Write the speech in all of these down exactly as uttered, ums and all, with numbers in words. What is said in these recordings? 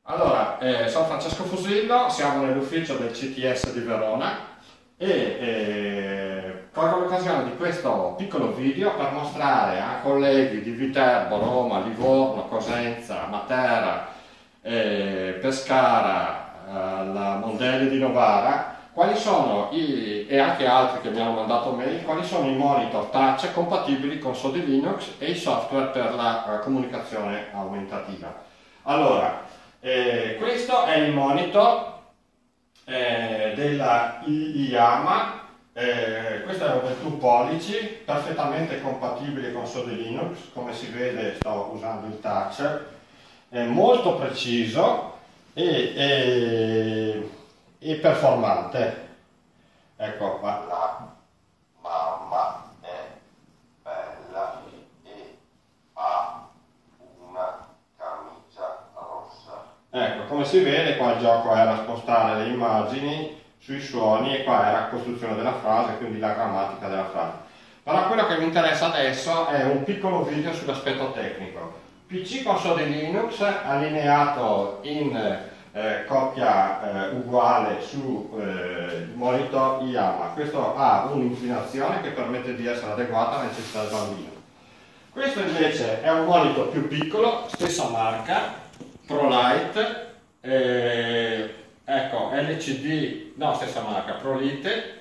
Allora, eh, sono Francesco Fusillo, siamo nell'ufficio del C T S di Verona e eh, colgo l'occasione di questo piccolo video per mostrare a colleghi di Viterbo, Roma, Livorno, Cosenza, Matera, eh, Pescara, eh, la Mondelli di Novara, quali sono i, e anche altri che mi hanno mandato mail, quali sono i monitor touch compatibili con Sodi Linux e i software per la uh, comunicazione aumentativa. Allora, eh, questo è il monitor eh, della Yamaha, eh, questo è un ventun pollici, perfettamente compatibile con Sodi Linux, come si vede sto usando il touch, è molto preciso e, e e performante. Ecco qua. La mamma è bella e ha una camicia rossa. Ecco, come si vede qua il gioco era spostare le immagini sui suoni e qua era la costruzione della frase, quindi la grammatica della frase. Però quello che mi interessa adesso è un piccolo video sull'aspetto tecnico. P C con Sodi Linux allineato in Eh, coppia eh, uguale su eh, monitor Yamaha. Questo ha un'inclinazione che permette di essere adeguata alle necessità del bambino. Questo invece è un monitor più piccolo, stessa marca, ProLite, eh, ecco L C D, no stessa marca, ProLite,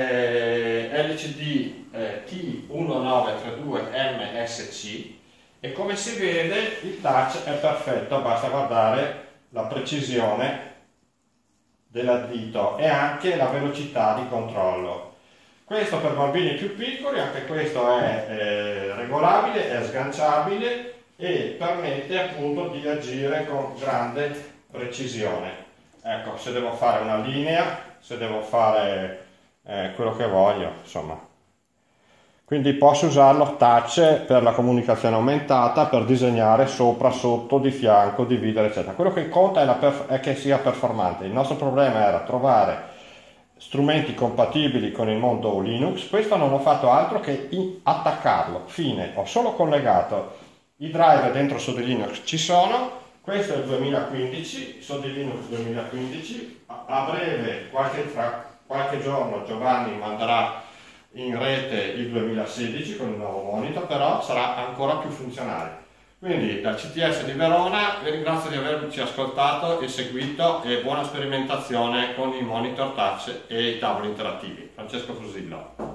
eh, L C D eh, T uno nove tre due M S C e come si vede il touch è perfetto, basta guardare la precisione dell'addito e anche la velocità di controllo. Questo per bambini più piccoli, anche questo è eh, regolabile, è sganciabile e permette appunto di agire con grande precisione. Ecco, se devo fare una linea, se devo fare eh, quello che voglio, insomma. Quindi posso usarlo touch per la comunicazione aumentata, per disegnare sopra, sotto, di fianco, dividere, eccetera. Quello che conta è, la è che sia performante. Il nostro problema era trovare strumenti compatibili con il mondo Linux. Questo non ho fatto altro che attaccarlo. Fine. Ho solo collegato i driver dentro Sodi Linux. Ci sono. Questo è il duemilaquindici, Sodi Linux duemilaquindici. A breve, qualche, fra qualche giorno, Giovanni manderà in rete il duemilasedici con il nuovo monitor, però sarà ancora più funzionale. Quindi dal C T S di Verona vi ringrazio di averci ascoltato e seguito e buona sperimentazione con i monitor touch e i tavoli interattivi. Francesco Fusillo.